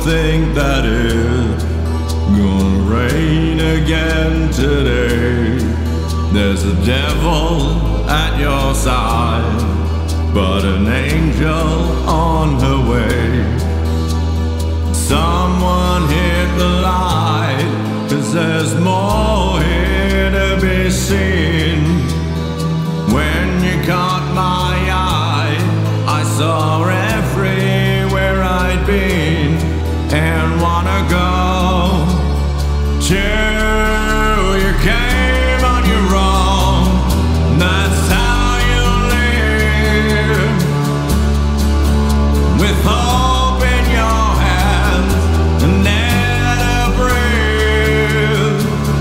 think that it's gonna rain again today. There's a devil at your side, but an angel on her way. Someone hit the light, 'cause there's more here to be seen. When you caught my eye, I saw everywhere I'd been and wanna go till you came on your own. That's how you live, with hope in your hands and air to breathe.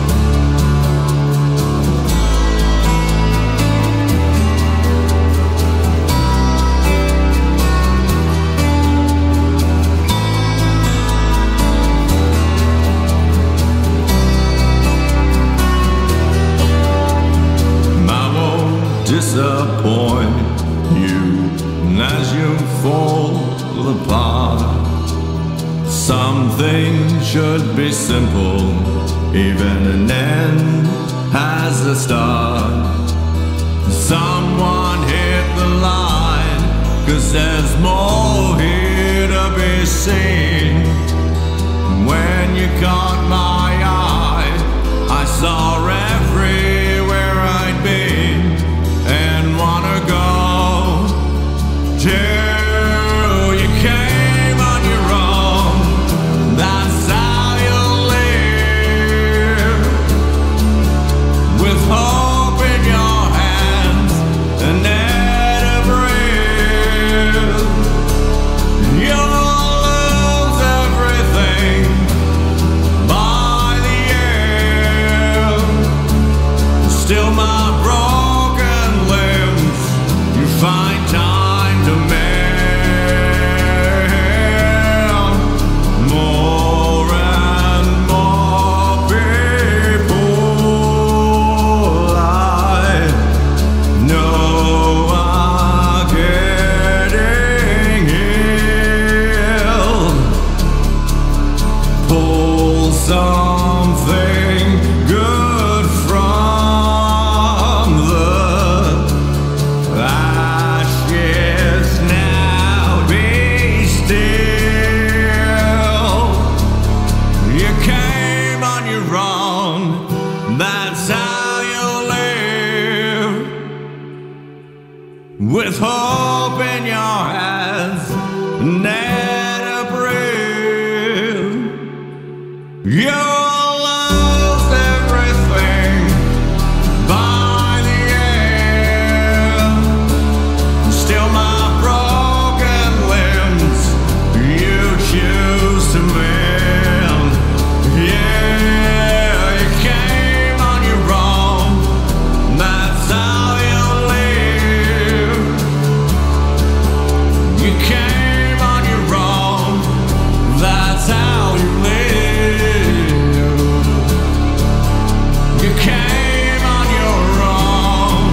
Disappoint you as you fall apart. Some things should be simple, even an end has a start. Someone hit the line, 'cause there's more here to be seen. When you caught my eye, I saw everywhere I'd been and wanna go till you came on your own. That's how you live, with hope in your hands and air to breathe. You'll lose everything by the end. Still my find time to mend. More and more people I know are getting ill. Pull something good from the that's how you live, with hope in your hands and air to breathe. You'll lose everything by the end. Still my broken limbs you choose to mend. Yeah.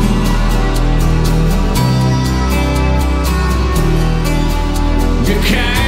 You can't